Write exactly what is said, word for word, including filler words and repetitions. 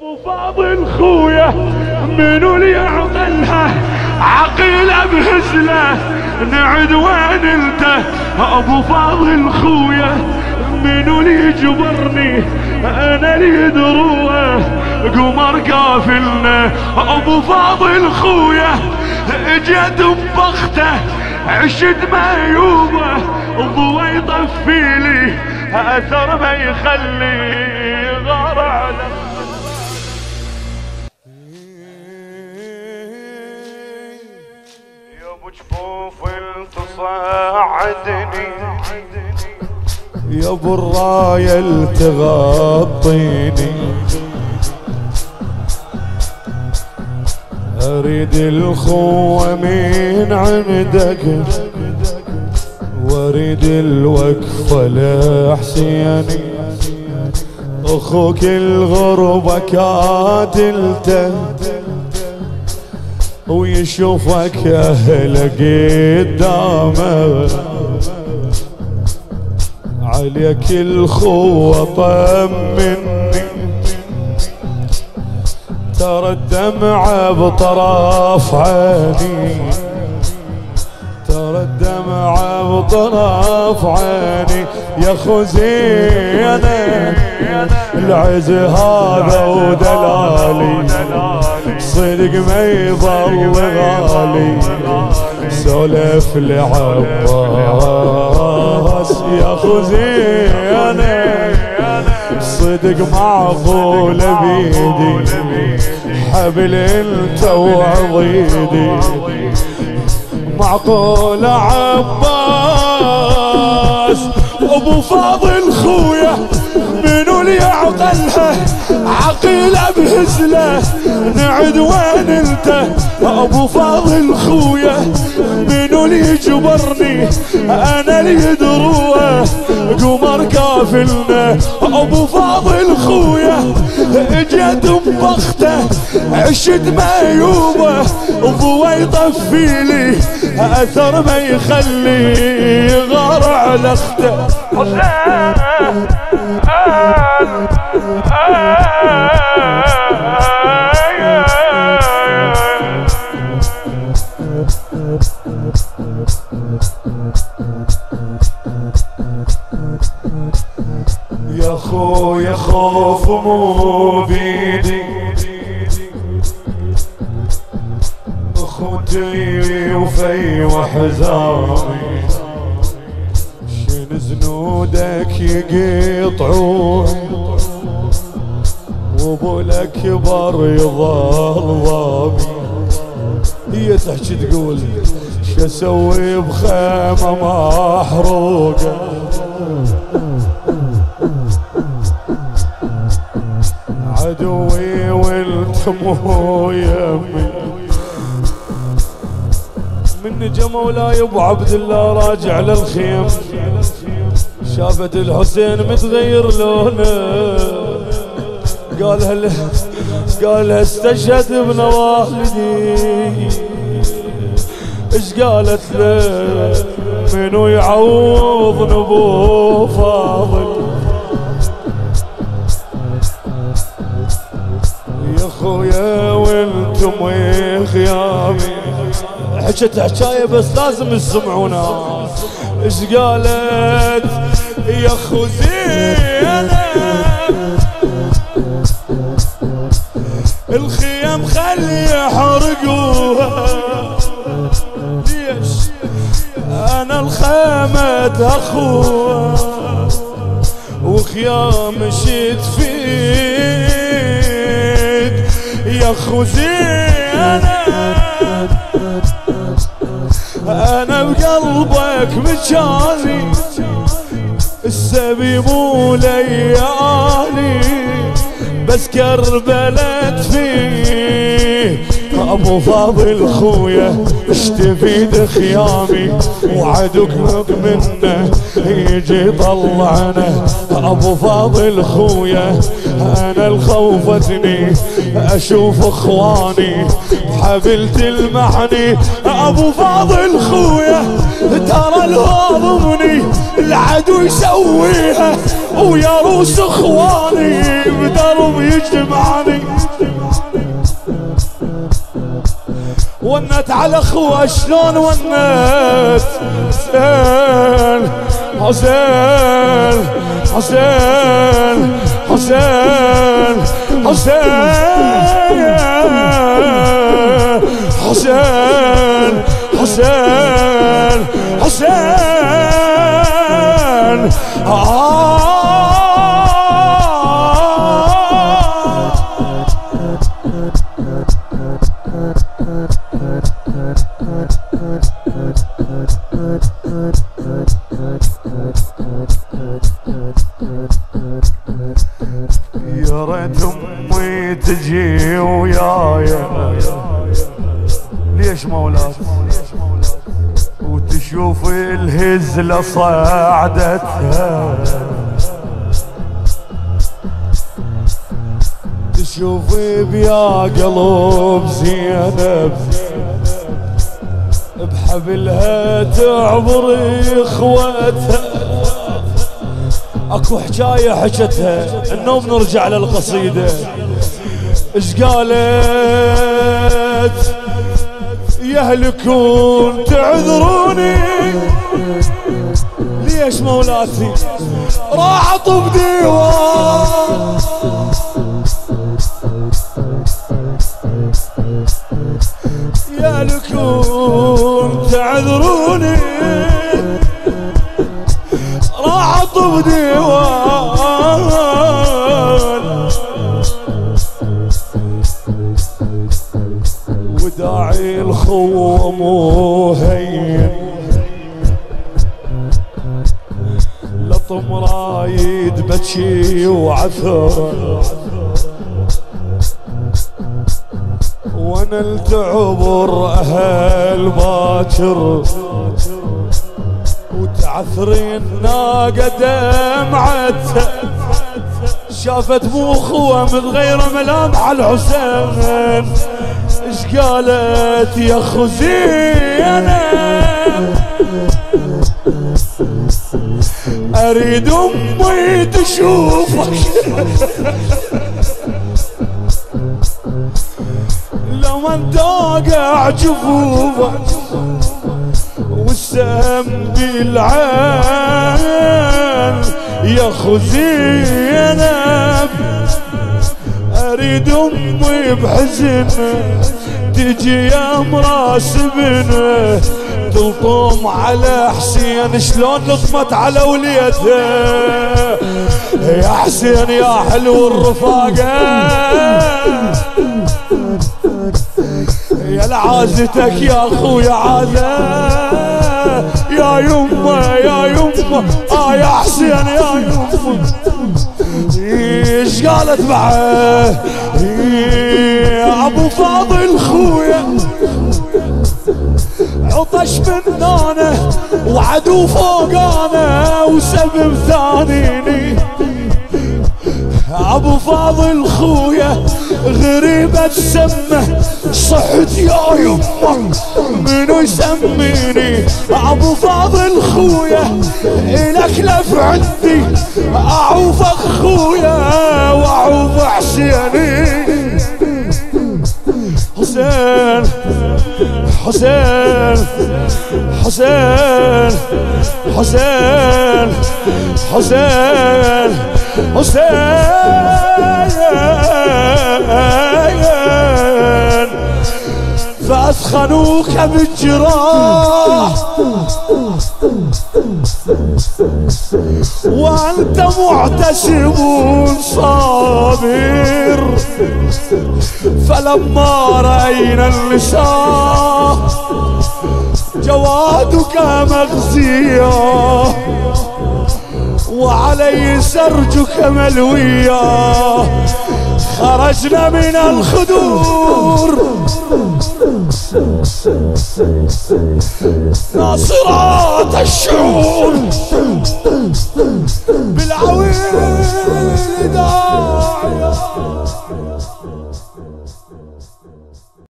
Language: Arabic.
ابو فاضل خويا منو اللي يعطلها عقيله بهزله نعد وين انت ابو فاضل خويا منو اللي يجبرني انا اللي دروه قمر قافلنا ابو فاضل خويا اجت ببخته عشت مايوبه الضوء يطفيلي اثر ما يخلي غار على يا ابو جفوف تصعدني يا ابو الرايه تغطيني اريد الخوه من عندك واريد الوقفه لحسيني اخوك الغربه كادلته ويشوفك اهله قدامه عليك الخوه طمني ترى الدمعه بطرف عيني ترى الدمعه بطرف عيني يا خزينه العز هذا ودلالي صدق ما يظل غالي سولف لعباس يا خزينه صدق معقوله بيدي حبل انت وعضيدي معقول عباس ابو فاضل خويا منو اللي يعقلها عقيله بهزله نعد وين انت ابو فاضل خويا منو اللي يجبرني انا اللي دروه قمر كافلنا ابو فاضل خويا اجت ببخته عشت مايوبه الضوء يطفيلي اثر ما يخلي غار على اخته يا خويا خوف مو بيدي اخوتي وفي وحزامي شن زنودك يقطعون وابو الاكبر يظل ضامي هي تحكي تقول شو اسوي بخيمه محروقه عدوي وانت مو يمي من جا مولاي ابو عبد الله راجع للخيم شافت الحسين متغير لونه قالها قالها استشهد ابن والدي ايش قالت له منو يعوض ابو فاضل يا خويا وانتم خيامي حكت حكايه بس لازم تسمعونها ايش قالت يا خزينه الخيام خلي يحرقوها ليش انا الخيمة اخوها وخيام مشيت فيك يا خزينه انا بقلبك مجاني السبي مو ليالي بس كربلت فيه ابو فاضل خويا اشتفيد خيامي وعدوك منه يجي طلعنا ابو فاضل خويا انا الخوفتني اشوف اخواني حبل تلمعني ابو فاضل خويا ترى الهاضمني العدو يسويها ويا روس اخواني بدرب يجمعني ونت على اخوه شلون ونت. حسين حسين حسين حسين حسين حسين حسين حسين آه. يا ريت امي تجي وياي، ليش مولاك وتشوف الهزلة صعدتها، تشوف بيا قلب زينب بحبلها تعبر اخوتها. اكو حكاية حكتها النوم نرجع للقصيدة. اش قالت؟ يهلكون تعذروني. ليش مولاتي؟ راح اطب ديوان يهلكون تعذروني، راح اطب ديوان. وداعي الخوة مو هين، لطم رايد بكي وعثر، وانا التعبر اهل باكر، وتعثرين ناقة دمعتها، شافت مو اخوة متغيرة ملامح الحسين. اش قالت؟ يا اخو زينب اريد امي تشوفك، لما انت واقع جفوفك والسهم بالعين. يا اخو زينب اريد امي بحزن تجي يا مراس ابنه، تلطم على حسين شلون لطمت على وليته. يا حسين يا حلو الرفاقه، يا لعازتك يا اخويا عازه، يا يمه يا يمه اه يا حسين يا يمه. ايش قالت معه؟ يا ابو فاضل خويا عطش منانه وعدو فوقانه وسبب ثانيني. ابو فاضل خويا غريبة سمه، صحت يا يمه منو يسميني؟ ابو فاضل خويا الك لف عندي، اعوف اخويا واعوف حسيني. حسين حسين حسين حسين حسين حسين فأثخنوك بالجراح وأنت معتسب صابر. فلما رأينا النساء جوادك مغزية وعلي سرجك ملوية، خرجنا من الخدور ناصرات الشعور بالعويل داعية.